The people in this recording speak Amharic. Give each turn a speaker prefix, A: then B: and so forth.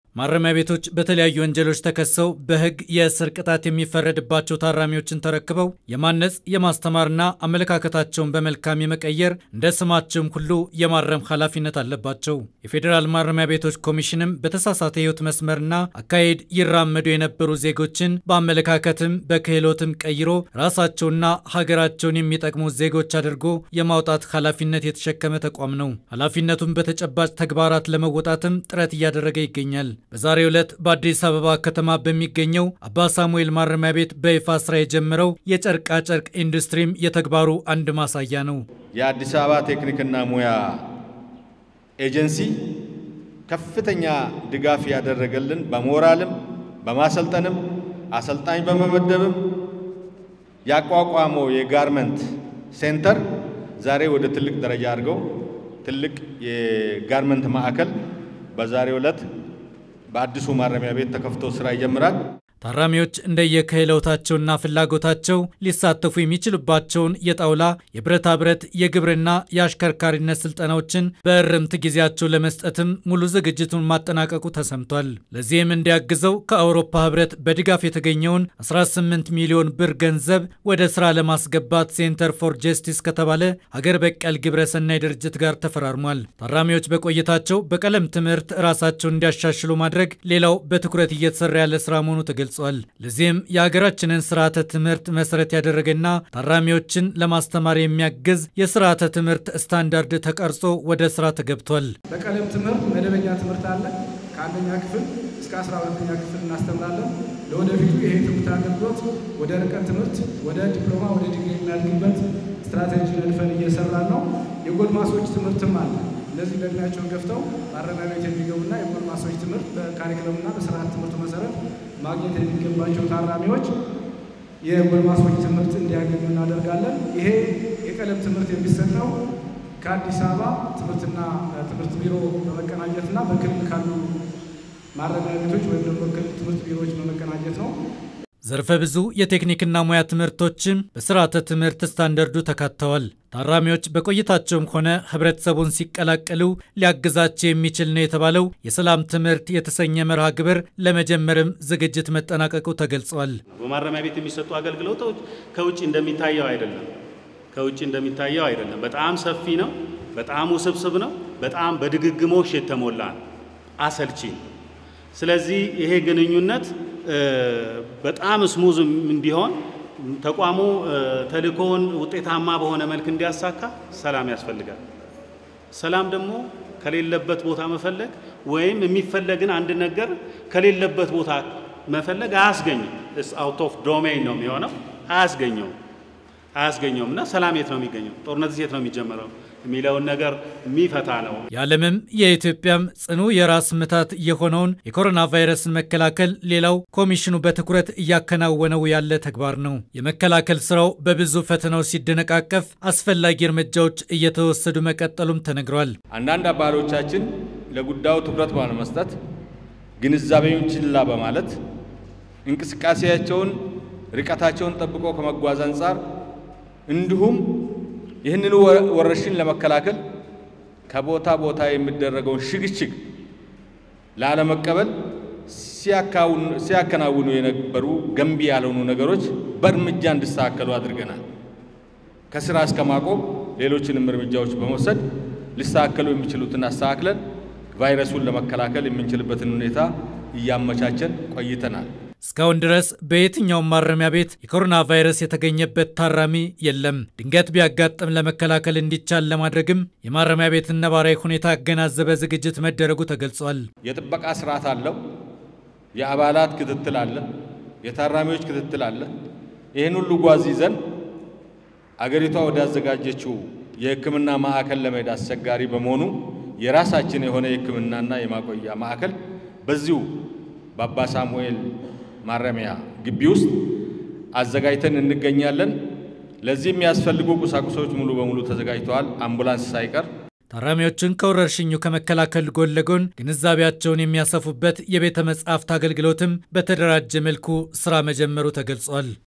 A: ማረሚያ ቤቶች በተለያዩ ወንጀሎች ተከሰው በሕግ የእስር ቅጣት የሚፈረድባቸው ታራሚዎችን ተረክበው የማነጽ የማስተማርና አመለካከታቸውን በመልካም የመቀየር እንደ ስማቸውም ሁሉ የማረም ኃላፊነት አለባቸው። የፌዴራል ማረሚያ ቤቶች ኮሚሽንም በተሳሳተ ሕይወት መስመርና አካሄድ ይራመዱ የነበሩ ዜጎችን በአመለካከትም በክህሎትም ቀይሮ ራሳቸውና ሀገራቸውን የሚጠቅሙ ዜጎች አድርጎ የማውጣት ኃላፊነት የተሸከመ ተቋም ነው። ኃላፊነቱን በተጨባጭ ተግባራት ለመወጣትም ጥረት እያደረገ ይገኛል። በዛሬው ዕለት በአዲስ አበባ ከተማ በሚገኘው አባ ሳሙኤል ማረሚያ ቤት በይፋ ስራ የጀመረው የጨርቃ ጨርቅ ኢንዱስትሪም የተግባሩ አንድ ማሳያ ነው።
B: የአዲስ አበባ ቴክኒክና ሙያ ኤጀንሲ ከፍተኛ ድጋፍ ያደረገልን በሞራልም በማሰልጠንም አሰልጣኝ በመመደብም ያቋቋመው የጋርመንት ሴንተር ዛሬ ወደ ትልቅ ደረጃ አድርገው ትልቅ የጋርመንት ማዕከል በዛሬው ዕለት በአዲሱ ማረሚያ ቤት ተከፍቶ ስራ ይጀምራል።
A: ታራሚዎች እንደየክህሎታቸውና ፍላጎታቸው ሊሳተፉ የሚችሉባቸውን የጣውላ፣ የብረታ ብረት፣ የግብርና፣ የአሽከርካሪነት ስልጠናዎችን በእርምት ጊዜያቸው ለመስጠትም ሙሉ ዝግጅቱን ማጠናቀቁ ተሰምቷል። ለዚህም እንዲያግዘው ከአውሮፓ ህብረት በድጋፍ የተገኘውን 18 ሚሊዮን ብር ገንዘብ ወደ ስራ ለማስገባት ሴንተር ፎር ጀስቲስ ከተባለ ሀገር በቀል ግብረ ሰናይ ድርጅት ጋር ተፈራርሟል። ታራሚዎች በቆይታቸው በቀለም ትምህርት ራሳቸውን እንዲያሻሽሉ ማድረግ ሌላው በትኩረት እየተሰራ ያለ ስራ መሆኑ ተገልጿል። ለዚህም የሀገራችንን ስርዓተ ትምህርት መሰረት ያደረገና ታራሚዎችን ለማስተማር የሚያግዝ የስርዓተ ትምህርት ስታንዳርድ ተቀርጾ ወደ ስራ ተገብቷል።
C: በቀለም ትምህርት መደበኛ ትምህርት አለ። ከአንደኛ ክፍል እስከ 12ኛ ክፍል እናስተምራለን። ለወደፊቱ ይሄ ትምህርት አገልግሎት ወደ ርቀት ትምህርት፣ ወደ ዲፕሎማ፣ ወደ ዲግሪ የሚያድግበት ስትራቴጂ ነድፈን እየሰራን ነው። የጎልማሶች ትምህርትም አለ። እነዚህ ደግናቸውን ገፍተው ማረሚያ ቤት የሚገቡና የጎልማሶች ትምህርት በካሪኩለምና በስርዓት ትምህርቱ መሰረት ማግኘት የሚገባቸው ታራሚዎች የጎልማሶች ትምህርት እንዲያገኙ እናደርጋለን። ይሄ የቀለም ትምህርት የሚሰጠው ከአዲስ አበባ ትምህርትና ትምህርት ቢሮ በመቀናጀትና በክልል ካሉ ማረሚያ ቤቶች ወይም ደግሞ በክልል ትምህርት ቢሮዎች በመቀናጀት ነው።
A: ዘርፈ ብዙ የቴክኒክና ሙያ ትምህርቶችም በስርዓተ ትምህርት ስታንዳርዱ ተካተዋል። ታራሚዎች በቆይታቸውም ሆነ ህብረተሰቡን ሲቀላቀሉ ሊያግዛቸው የሚችል ነው የተባለው የሰላም ትምህርት የተሰኘ መርሃ ግብር ለመጀመርም ዝግጅት መጠናቀቁ ተገልጿል።
D: በማረሚያ ቤት የሚሰጡ አገልግሎቶች ከውጭ እንደሚታየው አይደለም። በጣም ሰፊ ነው። በጣም ውስብስብ ነው። በጣም በድግግሞሽ የተሞላ ነው። አሰልቺ። ስለዚህ ይሄ ግንኙነት በጣም ስሙዝ እንዲሆን ተቋሙ ተልእኮውን ውጤታማ በሆነ መልክ እንዲያሳካ ሰላም ያስፈልጋል። ሰላም ደግሞ ከሌለበት ቦታ መፈለግ ወይም የሚፈለግን አንድ ነገር ከሌለበት ቦታ መፈለግ አያስገኝም። አውት ኦፍ ዶሜን ነው የሚሆነው። አያስገኘውም እና ሰላም የት ነው የሚገኘው? ጦርነት የት ነው የሚጀመረው የሚለውን ነገር የሚፈታ ነው። የዓለምም
A: የኢትዮጵያም ጽኑ የራስ ምታት የሆነውን የኮሮና ቫይረስን መከላከል ሌላው ኮሚሽኑ በትኩረት እያከናወነው ያለ ተግባር ነው። የመከላከል ስራው በብዙ ፈተናዎች ሲደነቃቀፍ አስፈላጊ እርምጃዎች እየተወሰዱ መቀጠሉም ተነግሯል።
B: አንዳንድ አባሎቻችን ለጉዳዩ ትኩረት ባለመስጠት ግንዛቤውን ችላ በማለት እንቅስቃሴያቸውን ርቀታቸውን ጠብቆ ከመጓዝ አንፃር እንዲሁም ይህንን ወረርሽኝ ለመከላከል ከቦታ ቦታ የሚደረገውን ሽግሽግ ላለመቀበል ሲያከናውኑ የነበሩ ገንቢ ያልሆኑ ነገሮች በእርምጃ እንዲስተካከሉ አድርገናል። ከስራ እስከማቆም ሌሎችንም እርምጃዎች በመውሰድ ሊስተካከሉ የሚችሉትን አስተካክለን ቫይረሱን ለመከላከል የምንችልበትን ሁኔታ እያመቻቸን ቆይተናል።
A: እስካሁን ድረስ በየትኛው ማረሚያ ቤት የኮሮና ቫይረስ የተገኘበት ታራሚ የለም። ድንገት ቢያጋጥም ለመከላከል እንዲቻል ለማድረግም የማረሚያ ቤትን ነባራዊ ሁኔታ ያገናዘበ ዝግጅት መደረጉ ተገልጿል።
B: የጥበቃ ስርዓት አለው። የአባላት ክትትል አለ። የታራሚዎች ክትትል አለ። ይህን ሁሉ ጓዝ ይዘን አገሪቷ ወደ አዘጋጀችው የሕክምና ማዕከል ለመሄድ አስቸጋሪ በመሆኑ የራሳችን የሆነ የሕክምናና የማቆያ ማዕከል በዚሁ በአባ ሳሙኤል ማረሚያ ግቢ ውስጥ አዘጋጅተን እንገኛለን። ለዚህ የሚያስፈልጉ ቁሳቁሶች ሙሉ በሙሉ ተዘጋጅተዋል፣ አምቡላንስ ሳይቀር።
A: ታራሚዎችን ከወረርሽኙ ከመከላከል ጎን ለጎን ግንዛቤያቸውን የሚያሰፉበት የቤተ መጻሕፍት አገልግሎትም በተደራጀ መልኩ ስራ መጀመሩ ተገልጿል።